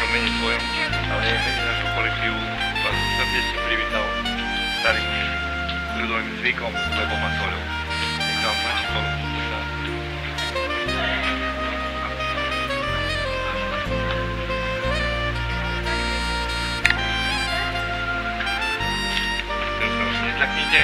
mení svojom, ale je mení našu kolektívu, vás srdečne privítal starým ľudovým zvykom, chlebom a soľou. Nech sa vám páči spolu. Nezľaknite.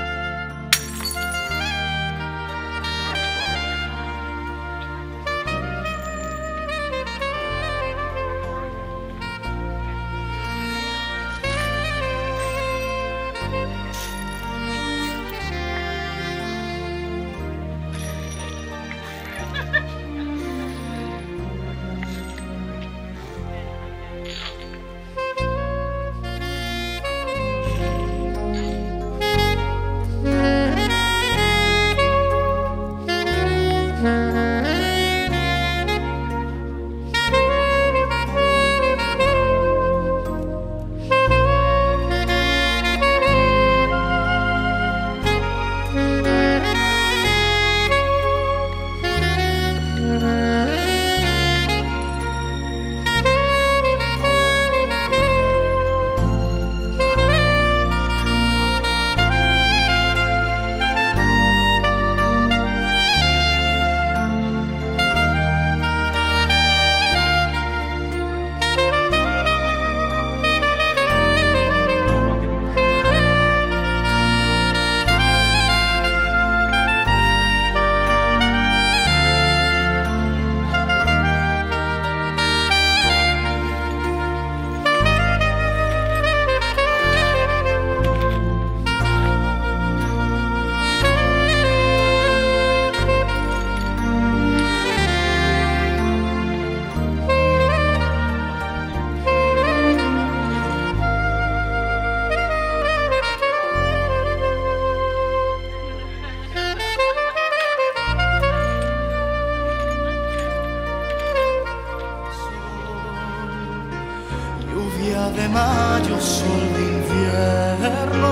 De mayo, sol de invierno,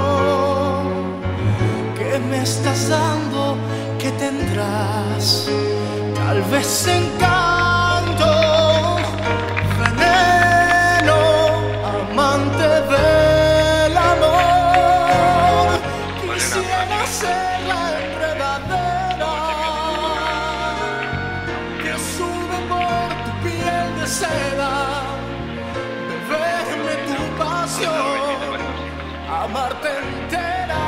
¿qué me estás dando? ¿Qué tendrás? Tal vez encanto, veneno, amante del amor. Quisiera ser la enredadera que sube por tu piel de seda, amarte entera,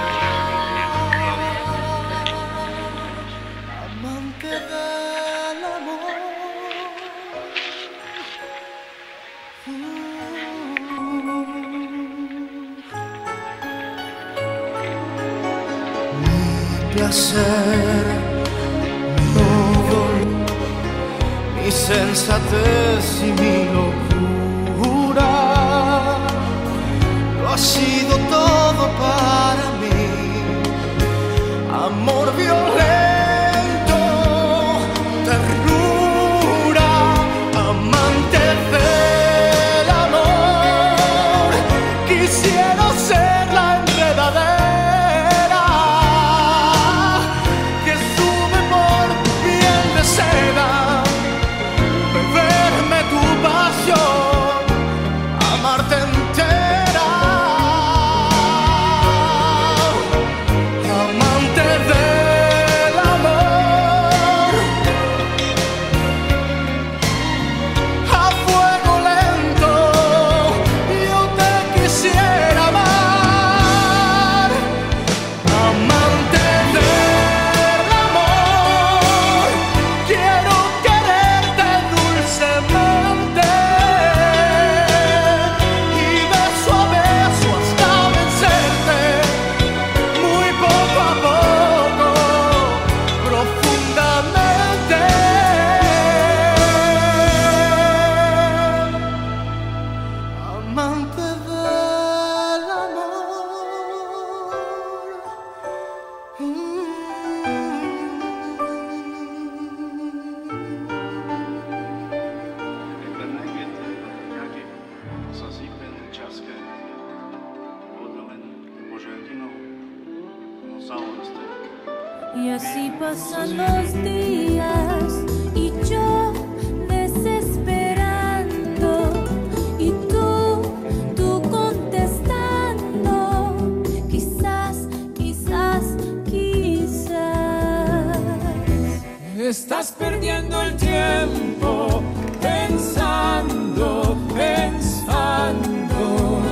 amante del amor. Mi placer, mi dolor, mi sensatez y mi locura, ha sido todo para mí, amor violento, ternura, amante del amor. Quisiera ser la enredadera que sube por tu piel de seda, beberme tu pasión, amarte entera. Y así pasan los días y yo desesperando estás perdiendo el tiempo pensando, pensando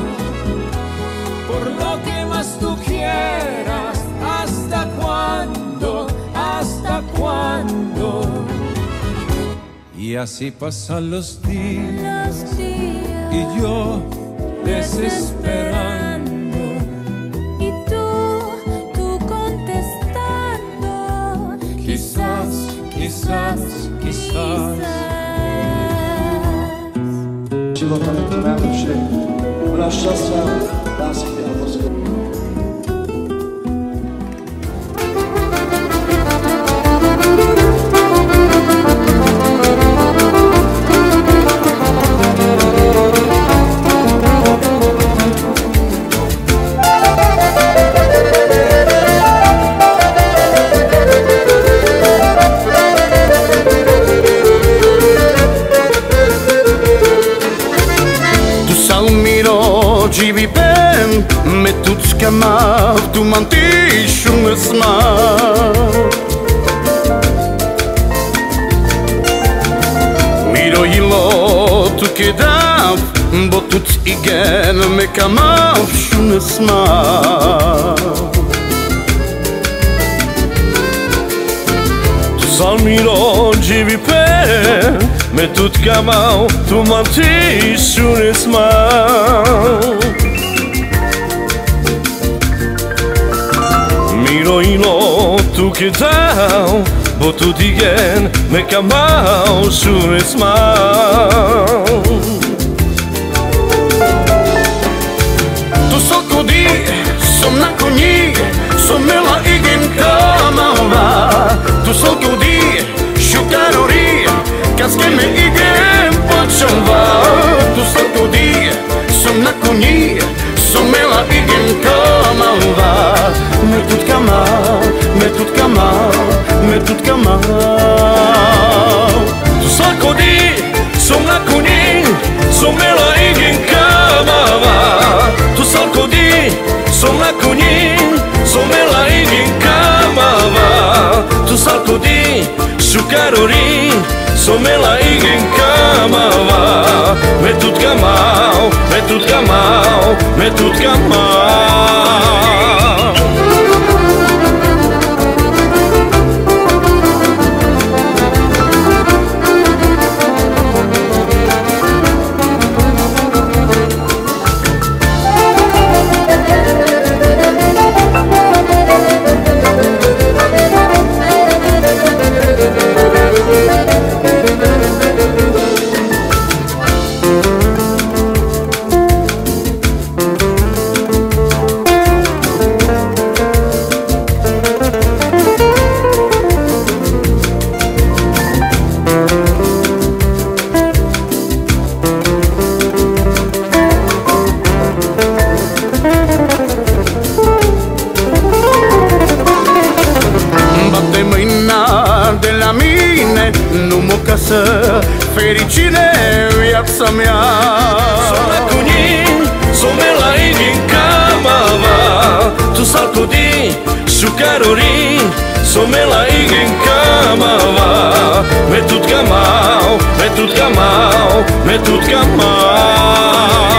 por lo que más tú quieras. ¿Hasta cuándo? ¿Hasta cuándo? Y así pasan los días y yo desesperando, y tú contestando, quizás, quizás, quizás. Života je to najlepšie. Veľa šťastia, lásky a lásky. Oggi vi ben me tut scamav tu mantiš me smav Miro ilo tu kedav bo tut igen me kamav shun smav Tu sal miro oggi vi ben me tut kamav tu mantiš shun smav Miro ilo tu che dau, bo tu digen me kamau sure smau. Tu so kodi, som na koni, som mela igen kamava. Tu so kodi, shukarori, kaske me igen počova. Tu so kodi, som na koni, som mela igen kamava. Me tut kamal, me tut kamal, me tut kamal. Tu sakodi, som na koni, som mela igen kamava. Tu sakodi, som na koni, som mela igen kamava. Tu sakodi, shukarori, som mela igen kamava. Me tut kamal, me tut kamal, me tut kamal. Fericire viața mea. Som na koni, som mela igen kamava. Tu salkodi, shukarori, som mela igen kamava. Me tut kamal, me tut kamal, me tut kamal.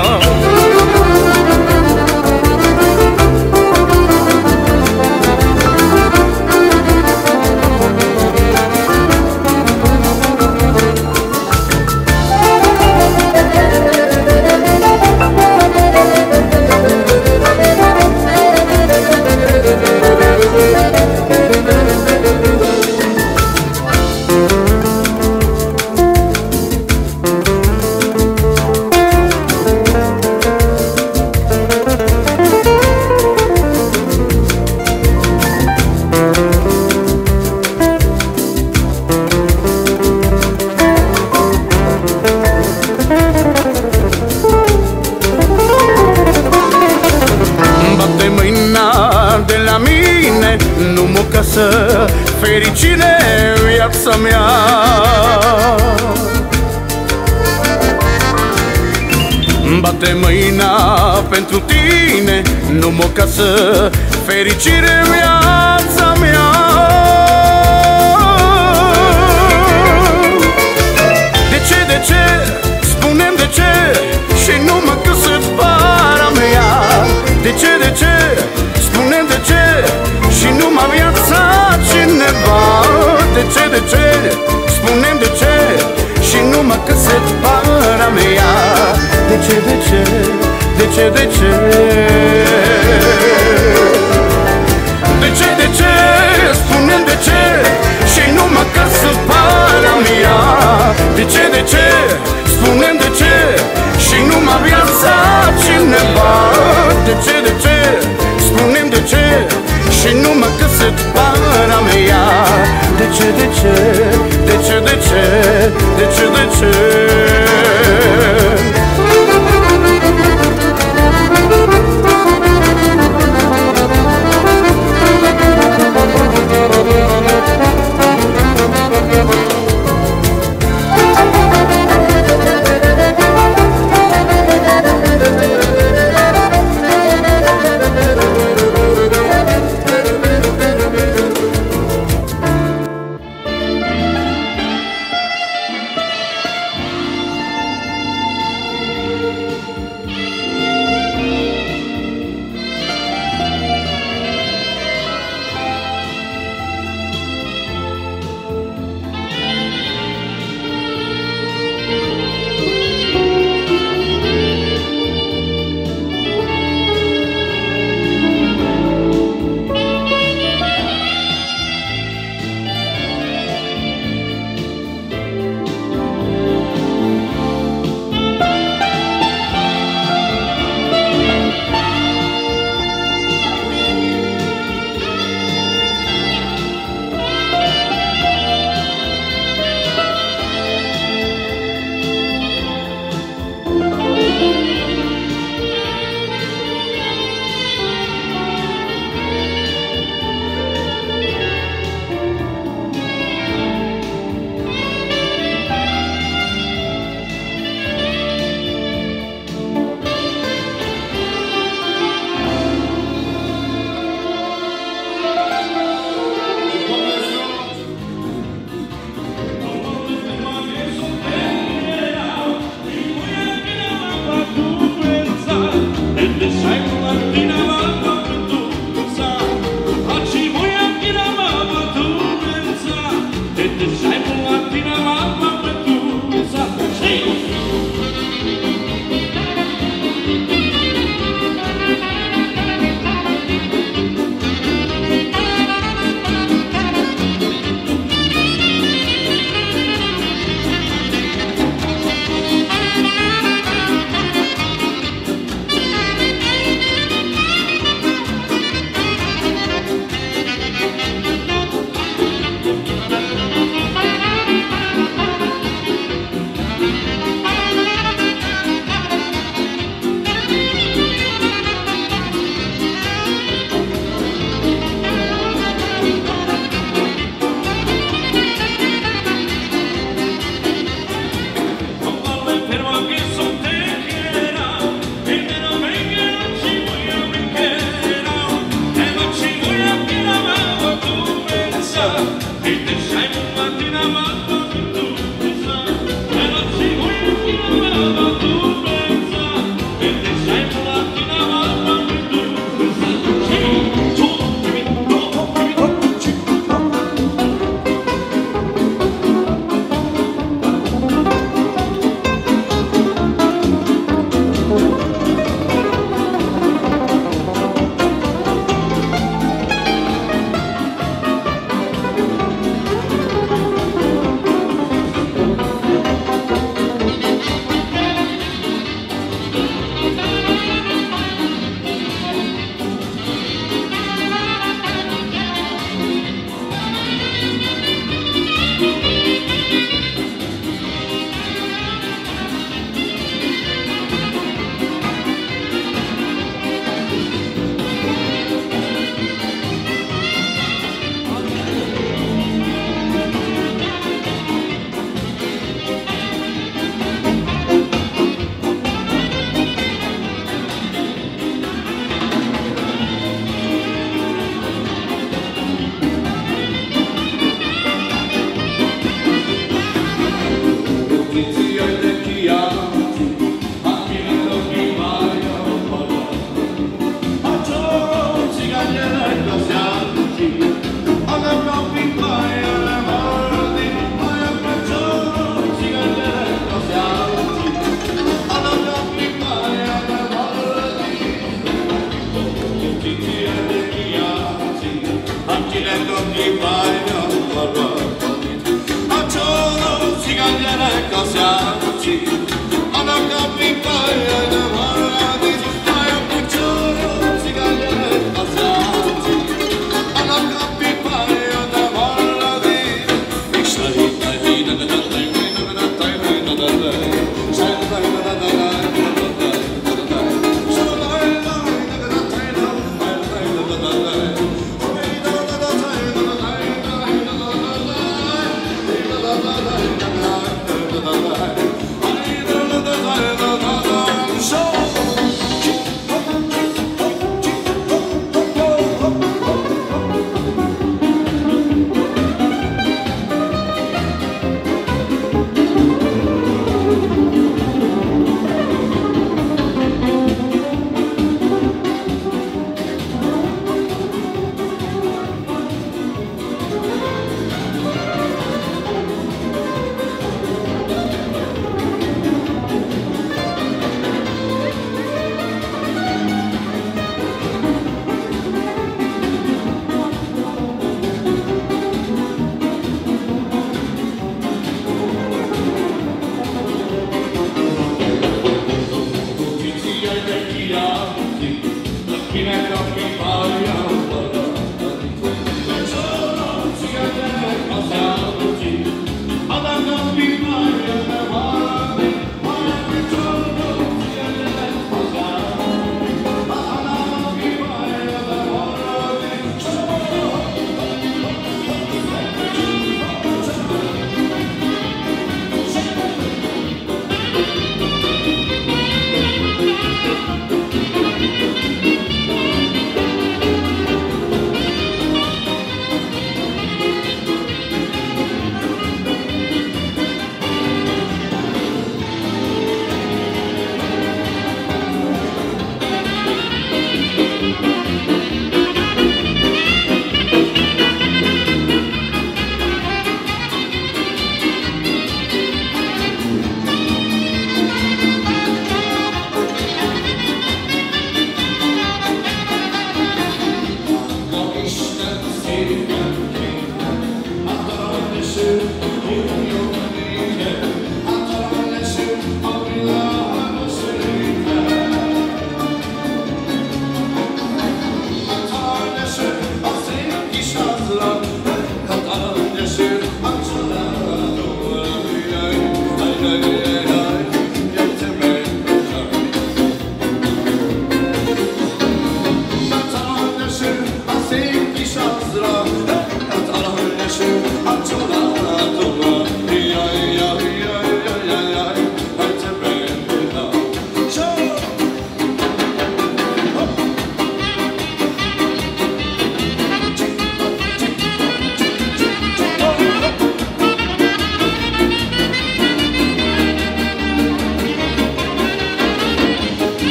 Fericire viața mea. Bate mâina pentru tine, nu mă casă. Fericire viața mea. ce, de ce? De ce, de ce? Spune-mi de ce? Și numai ca să para mea. De ce, de ce? Spune-mi de ce? Și numai viața cineva. De ce, de ce? Spune-mi de ce? Și numai că să-ți para mea. De ce, de ce? De ce, de ce? De ce, de ce?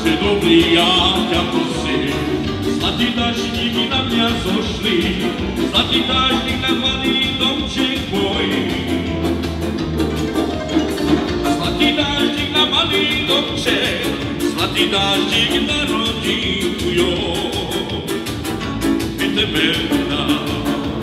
Че добрия тято си, злати дъжди на място шли, злати дъжди на мали домче мой. Zlati daždik na mali domče, zlati daždik na rodinku joj, i tebe dam.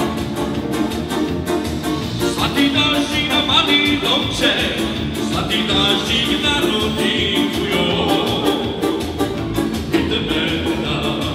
Zlati daždik na mali domče, zlati daždik na rodinku joj, i tebe dam.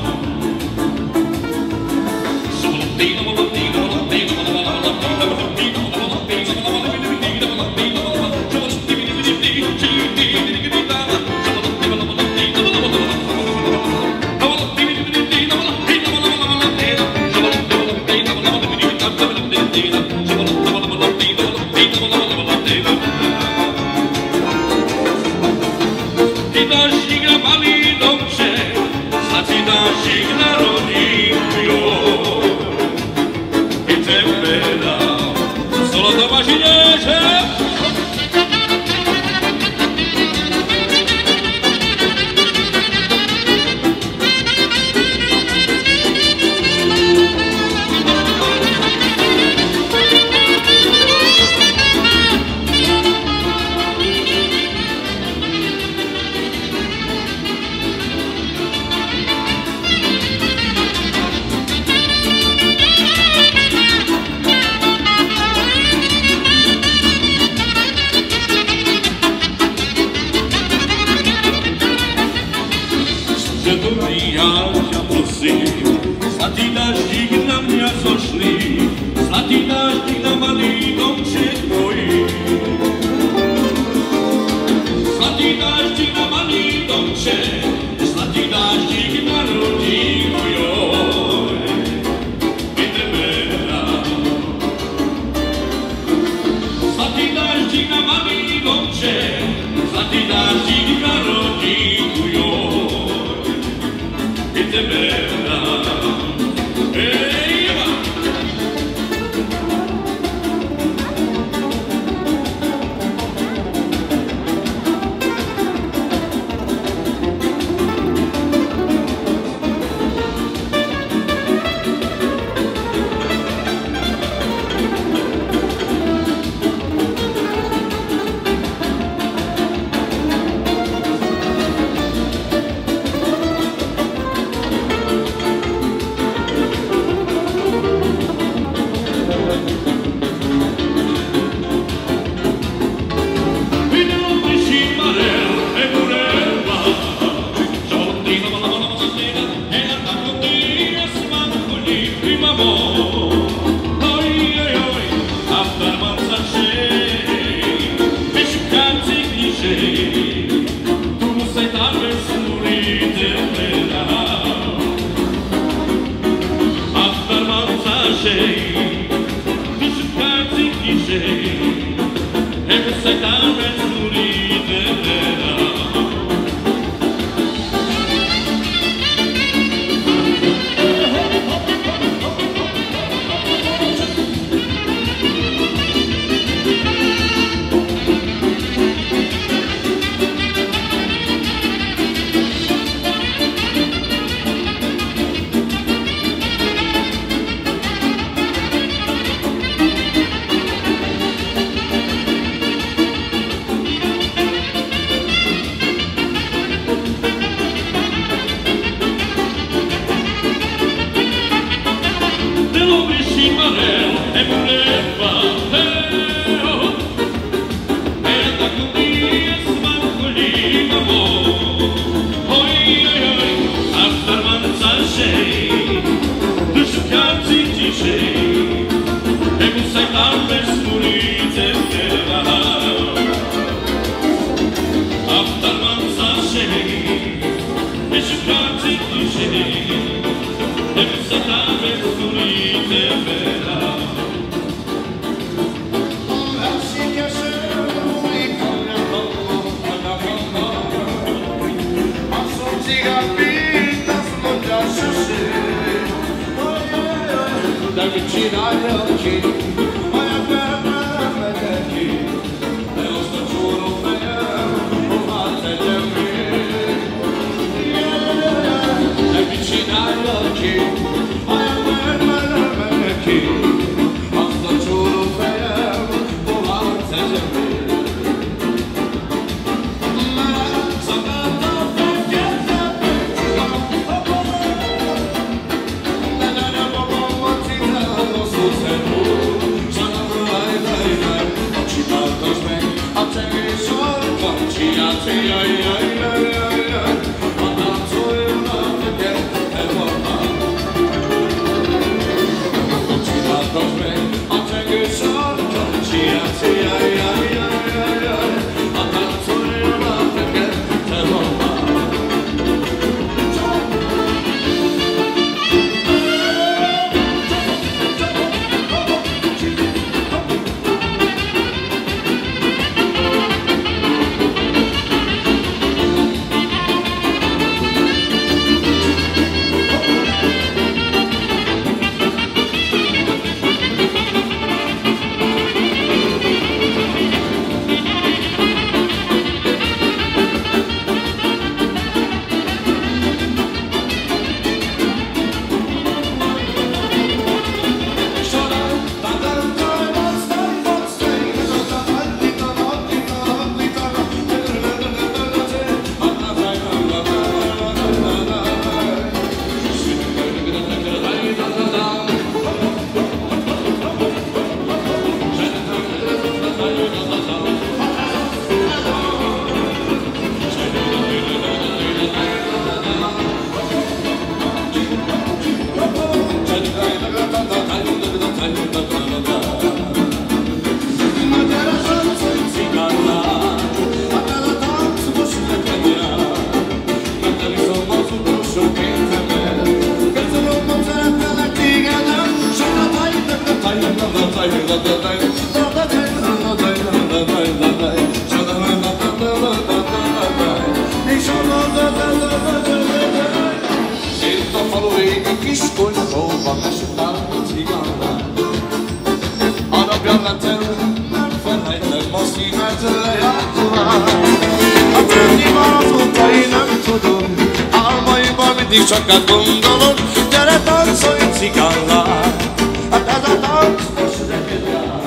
Sokat gondolod, gyere táncolj cigánlán, hát ez a tánc most neked jár.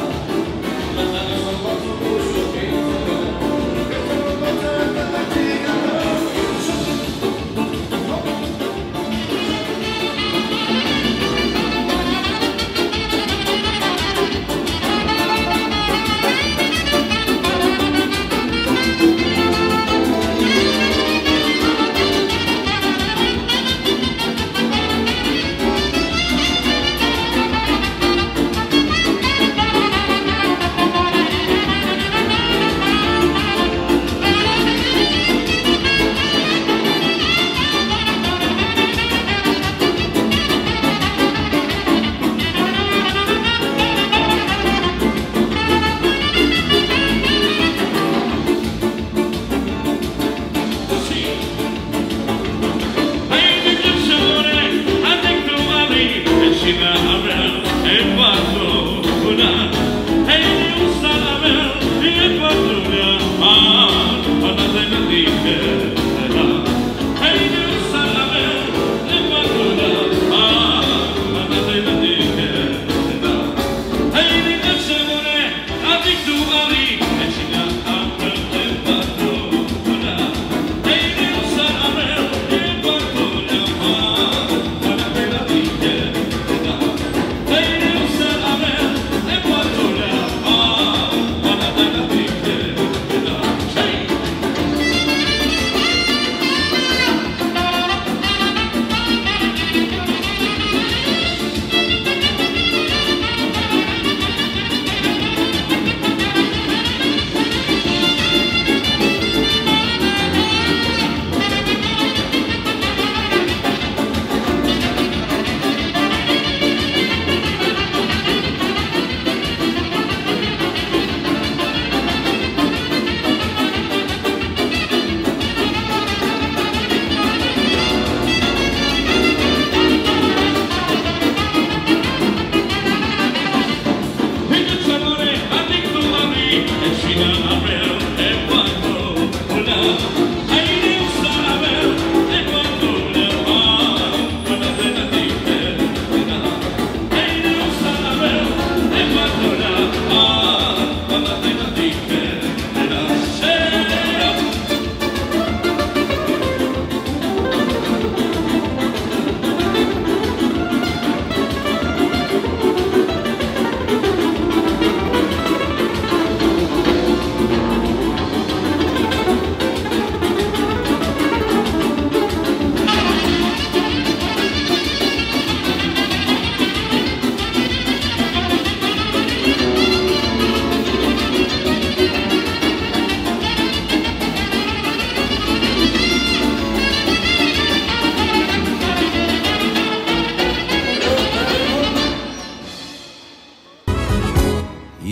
Menni szabad utolsó kézzel, köszönöm, szeretlek téged.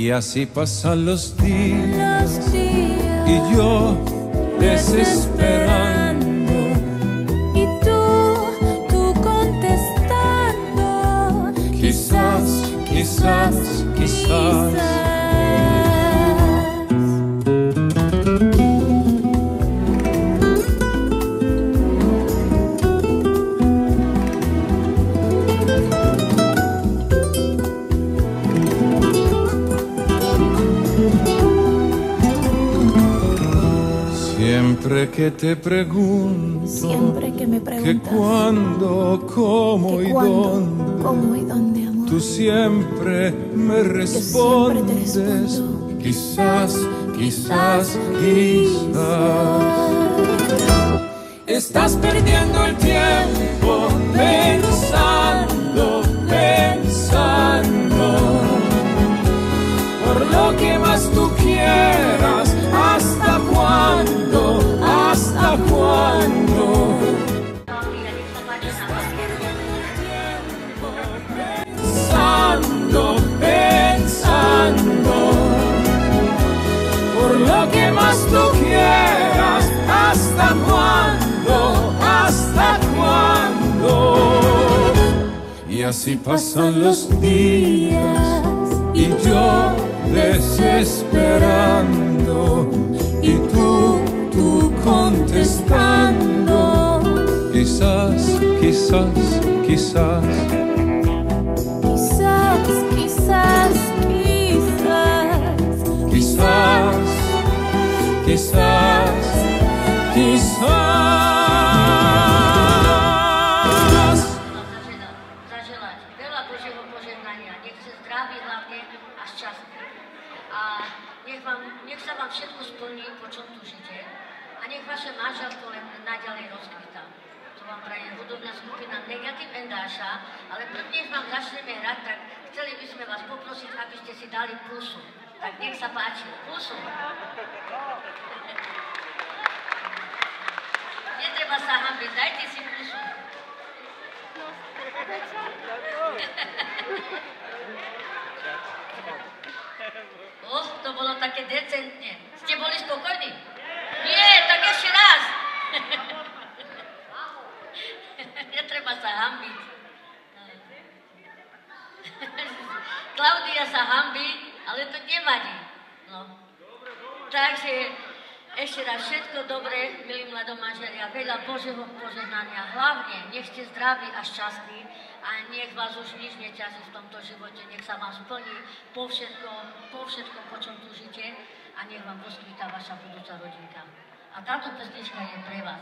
Y así pasan los días y yo desesperando y tú contestando. Quizás, quizás, quizás. Siempre que te pregunto, Siempre que me preguntas que cuándo, cómo y dónde, amor, tú siempre me respondes. respondo. Quizás, quizás, quizás. Estás perdiendo el tiempo pensando, pensando. Por lo que más tú quieras, ¿hasta cuándo? ¿Hasta cuándo? Pensando, pensando. Por lo que más tú quieras, ¿hasta cuándo? ¿Hasta cuándo? Y así pasan los días y yo desesperando y tú contestando. Quizás, quizás, quizás. Quizás, quizás, quizás. Quizás, quizás, quizás. Zaželať veľa Božieho požehnania. Nech ste zdraví hlavne a šťastní. A nech sa vám všetko splní, po čom tužíte. A nech vaše manželstvo len naďalej rozkvitá. To vám praje hudobná skupina Negative Endáša, ale prvne, než vám začneme hrať, tak chceli by sme vás poprosiť, aby ste si dali pusu. Tak nech sa páči. Pusu. Netreba sa hambiť, dajte si pusu. To bolo také decentne. Ste boli spokojní? Nie, tak ešte raz. Netreba sa hambiť. Klaudia sa hambí, ale to nevadí. No. Takže ešte raz všetko dobré, milí mladomanželia, veľa Božieho požehnania. Hlavne nech ste zdraví a šťastní a nech vás už nič neťazí v tomto živote. Nech sa vám splní po všetkom, po čom túžite a nech vám rozkvitá vaša budúca rodinka. A táto pesnička je pre vás.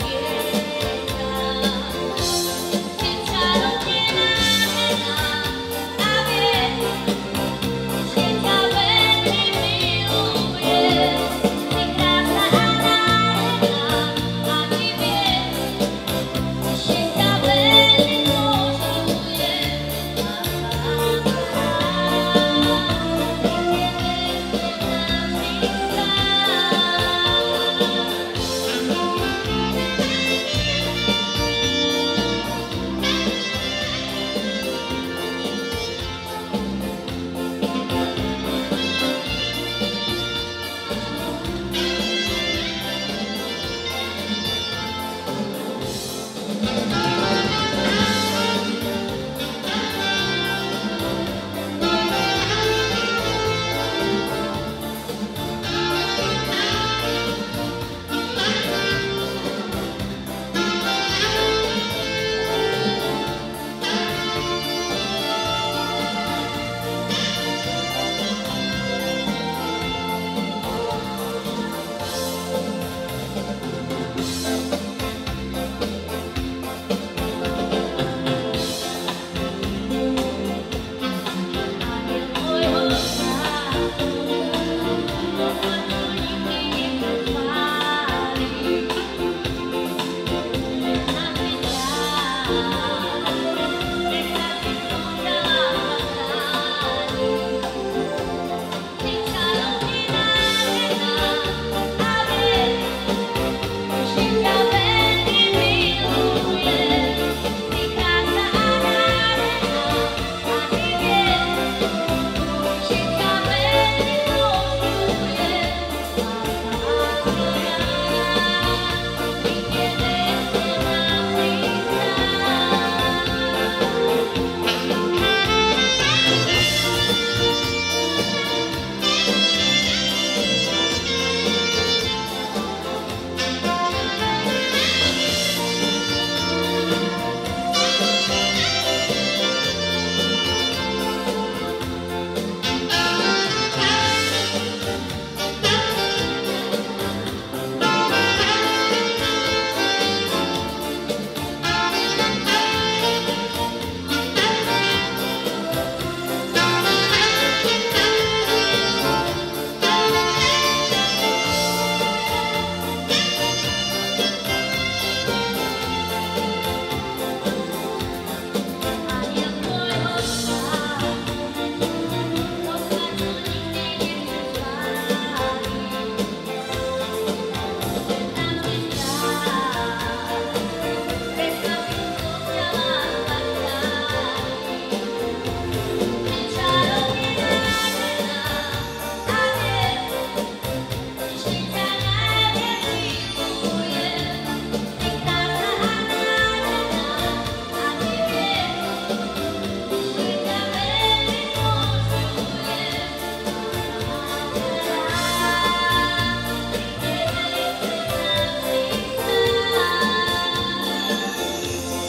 Čarodejná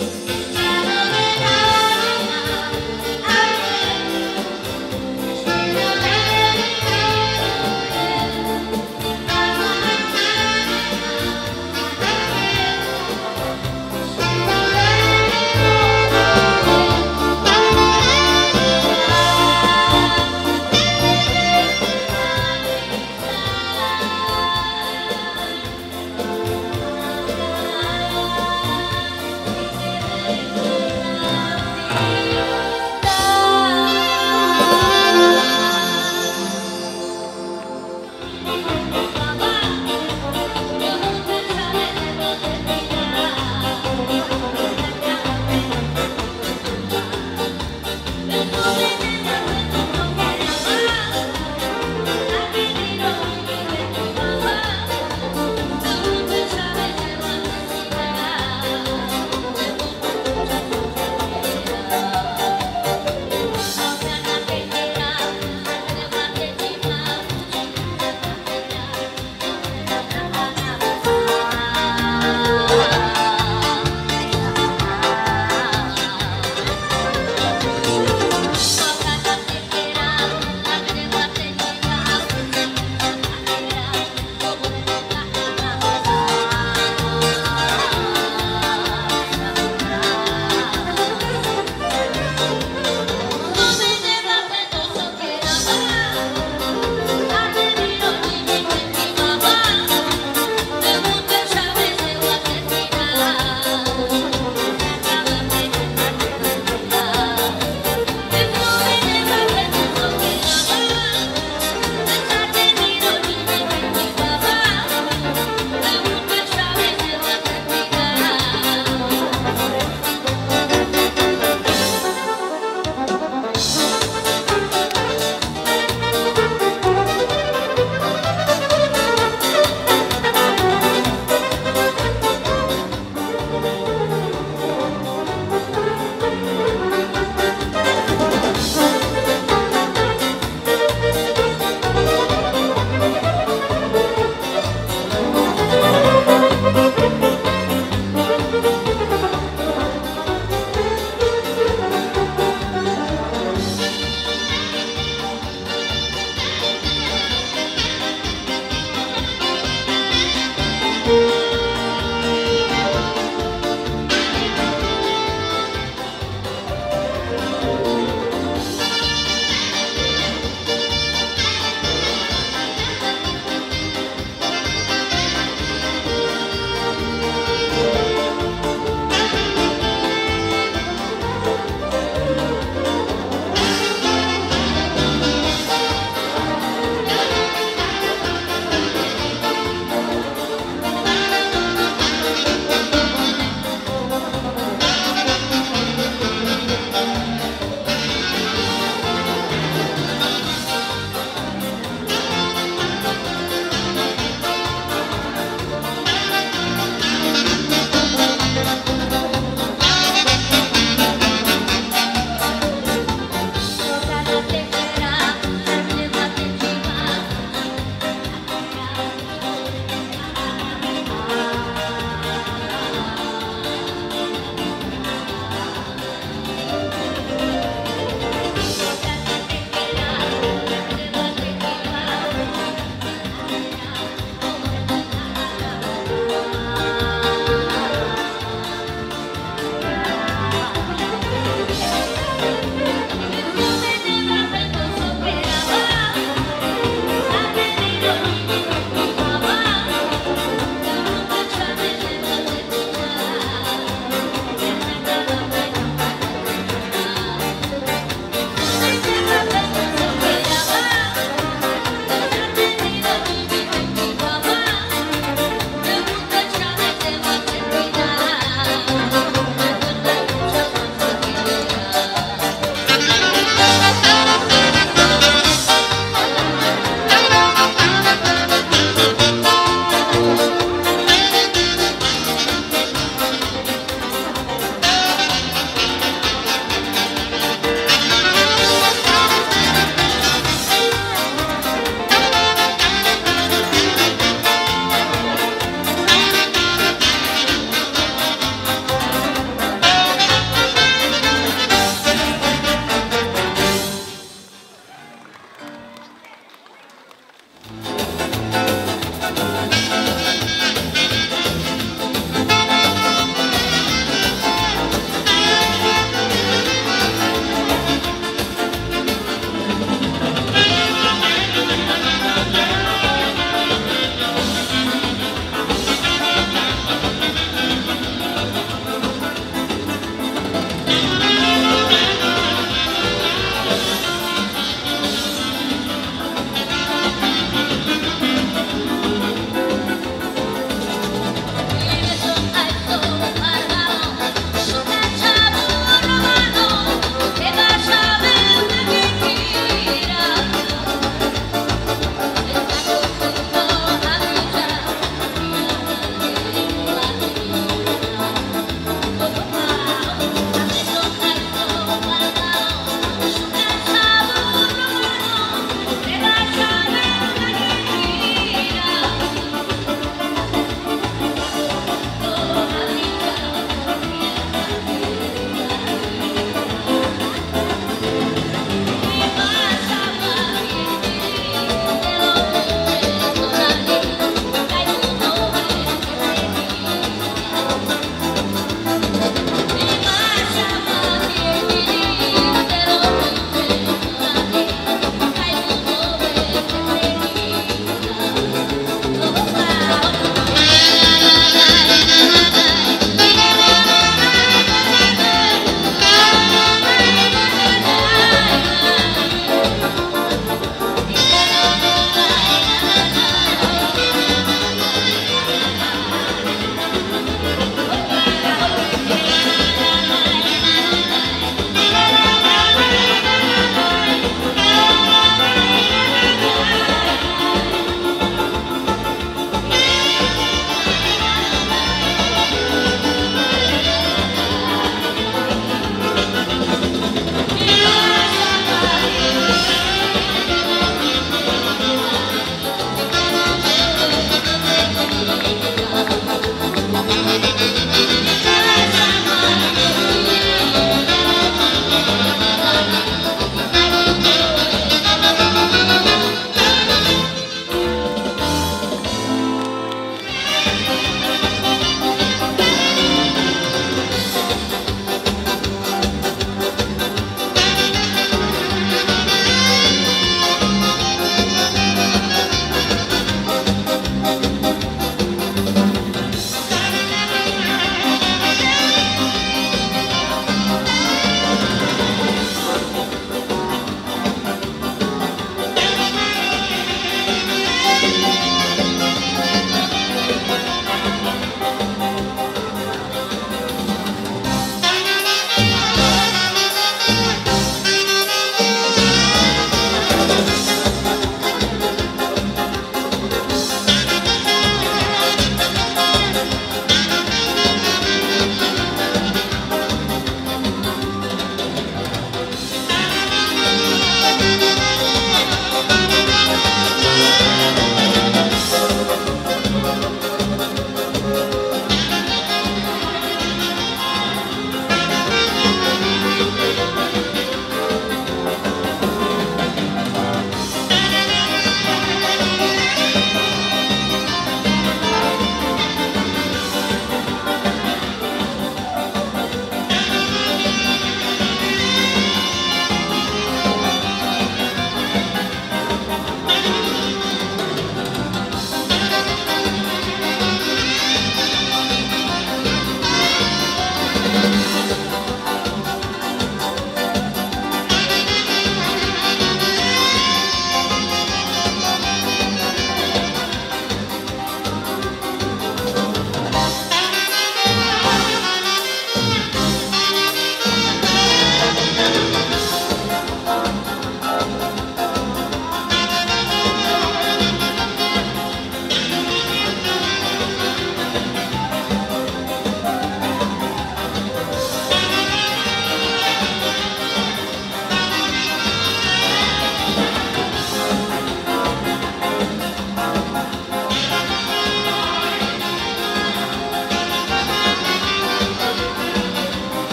Thank you.